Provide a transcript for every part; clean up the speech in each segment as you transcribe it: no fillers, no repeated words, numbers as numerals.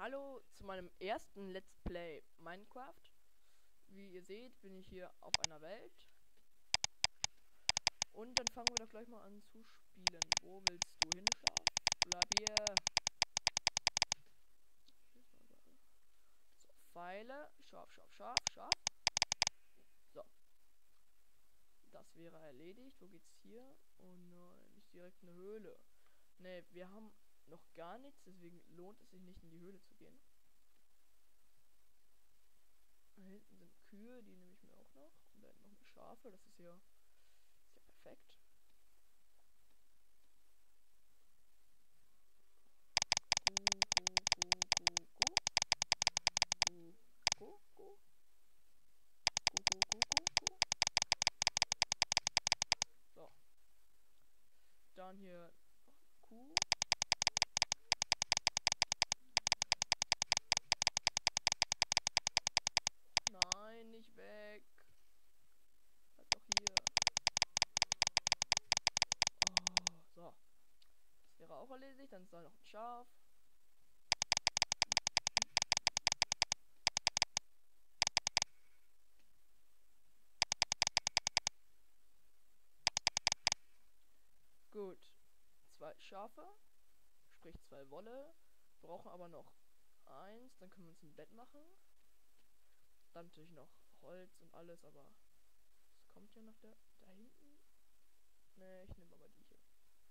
Hallo zu meinem ersten Let's Play Minecraft. Wie ihr seht, bin ich hier auf einer Welt. Und dann fangen wir doch gleich mal an zu spielen. Wo willst du hin, Schaf? Bleib hier. So, Pfeile. Scharf, scharf, scharf, scharf. So. Das wäre erledigt. Wo geht's hier? Oh nein, nicht direkt eine Höhle. Ne, wir haben noch gar nichts, deswegen lohnt es sich nicht in die Höhle zu gehen. Da hinten sind Kühe, die nehme ich mir auch noch. Und da hinten noch mehr Schafe, das ist ja perfekt. So. Dann hier noch eine Kuh. Nein, nicht weg. Bleib doch hier. Oh, so. Das wäre auch erledigt. Dann ist da noch ein Schaf. Gut. 2 Schafe. Sprich 2 Wolle. Brauchen aber noch 1. Dann können wir uns ein Bett machen. Dann natürlich noch Holz und alles, aber es kommt ja nach da hinten. Ne, ich nehme aber die hier.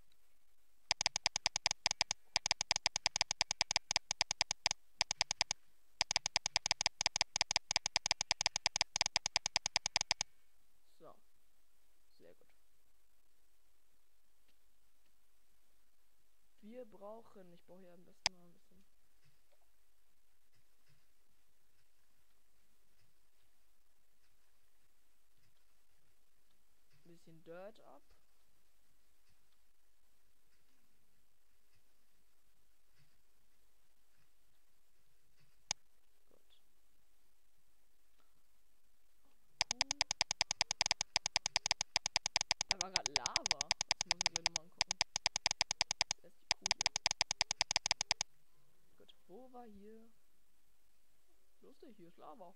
So. Sehr gut. Wir brauchen, ich brauche hier am besten mal ein bisschen Dirt ab. Gut. Kuh. Da war gerade Lava. Das muss ich gleich nochmal angucken. Jetzt erst die Kuh hier. Gut. Wo war hier? Lustig, hier ist Lava.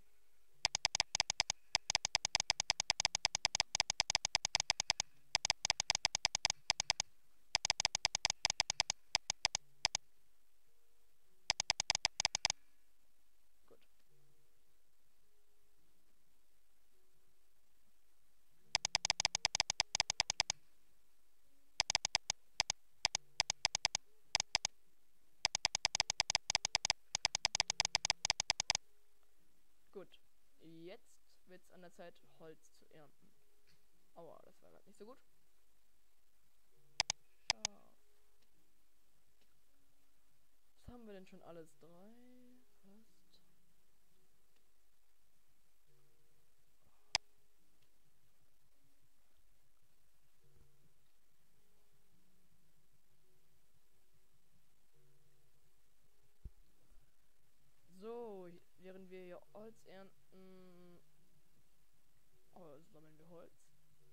Gut. Gut. Jetzt wird es an der Zeit, Holz zu ernten. Aua, das war gerade nicht so gut. Scharf. Was haben wir denn schon alles? 3. Fast. So, während wir hier Holz ernten, sammeln wir Holz.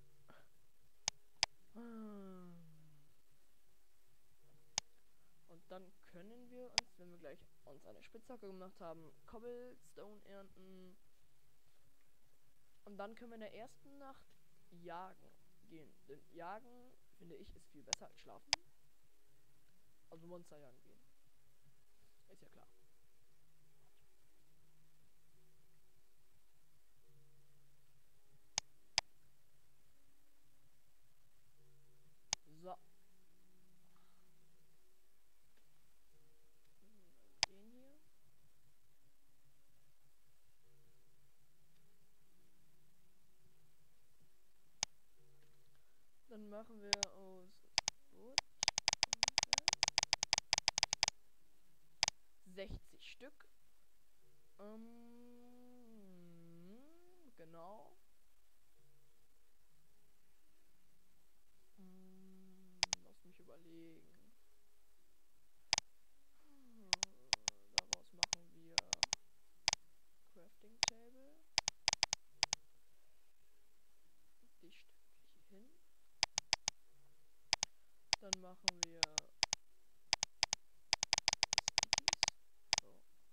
Und dann können wir uns, wenn wir gleich uns eine Spitzhacke gemacht haben, Cobblestone ernten. Und dann können wir in der ersten Nacht jagen gehen. Denn jagen, finde ich, ist viel besser als schlafen. Also Monster jagen gehen. Ist ja klar. So. Den hier. Dann machen wir aus Wood 60 Stück. Genau. Lass mich überlegen. Daraus machen wir Crafting Table. Die stelle ich hier hin. Dann machen wir Stickies. So.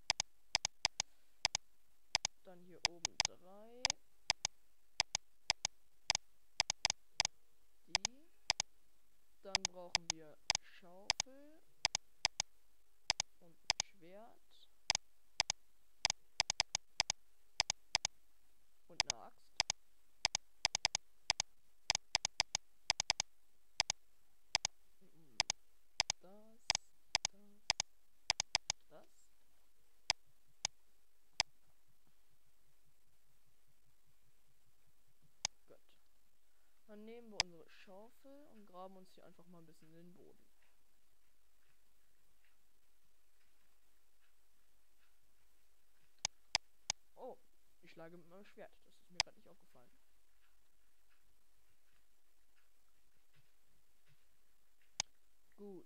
Schaufel und graben uns hier einfach mal ein bisschen in den Boden. Oh, ich schlage mit meinem Schwert. Das ist mir gerade nicht aufgefallen. Gut.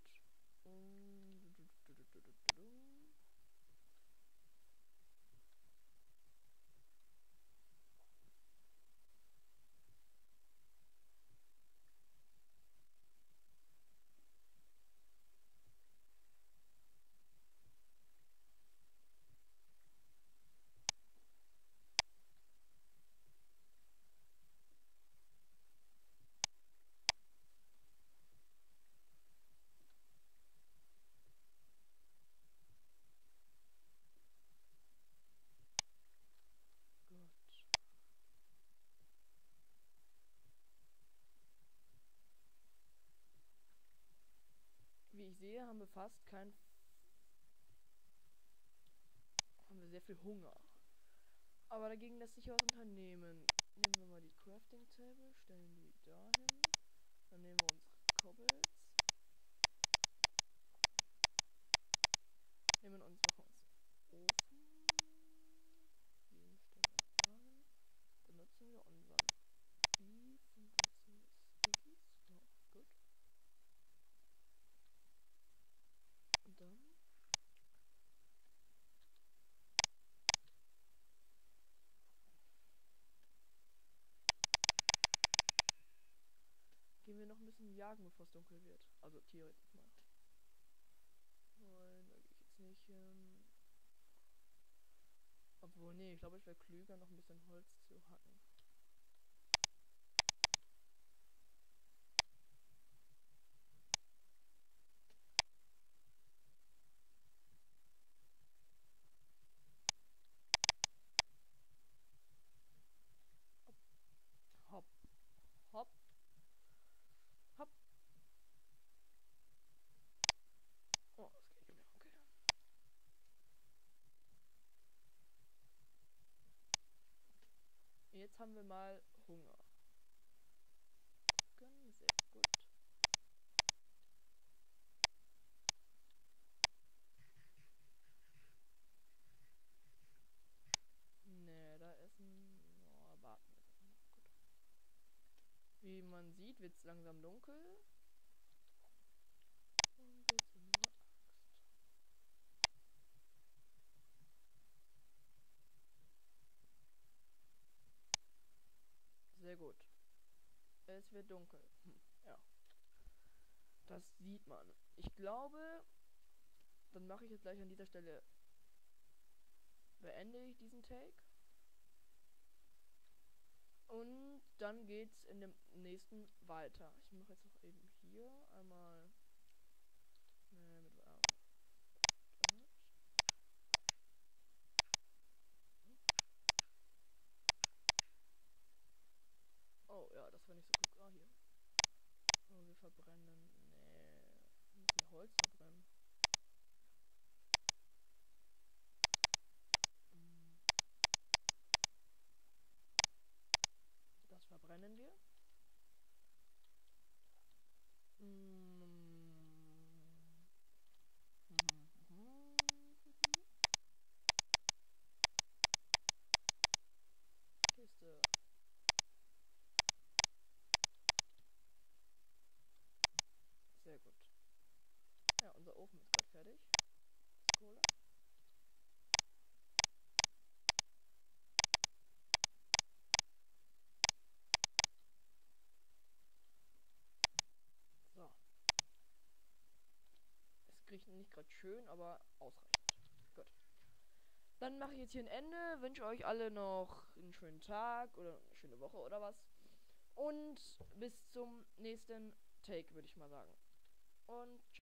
Gut. Wie ich sehe, haben wir sehr viel Hunger. Aber dagegen lässt sich was unternehmen. Nehmen wir mal die Crafting Table, stellen die dahin. Dann nehmen wir unsere Cobbles. Nehmen uns noch unseren Ofen. Den stellen wir dahin. Benutzen wir unseren Beef und benutzen wir Stickies. Ja, gut. Und dann gehen wir noch ein bisschen jagen, bevor es dunkel wird. Also theoretisch mal. Nein, da gehe ich jetzt nicht hin. Obwohl, nee, ich glaube, es wäre klüger, noch ein bisschen Holz zu hacken. Hopp, hopp, hopp. Oh, das geht nicht mehr, okay. Jetzt haben wir mal Hunger. Gucken, sehr gut. Nee, da essen. Oh, warten wir jetzt noch. Gut. Wie man sieht, wird es langsam dunkel. Und jetzt unsere Axt. Sehr gut. Es wird dunkel. Ja. Das sieht man. Ich glaube, dann mache ich jetzt gleich an dieser Stelle, beende ich diesen Take. Und dann geht's in dem nächsten weiter. Ich mache jetzt noch eben hier einmal. Nee, mit Oh ja, das war nicht so klug. Ah, hier. Oh, wir verbrennen. Nee. Wir müssen Holz verbrennen. Das verbrennen wir. Kiste. Sehr gut. Ja, unser Ofen ist gerade fertig. Das Kohle. So. Es riecht nicht gerade schön, aber ausreichend. Gut. Dann mache ich jetzt hier ein Ende. Wünsche euch alle noch einen schönen Tag oder eine schöne Woche oder was. Und bis zum nächsten Take, würde ich mal sagen. Und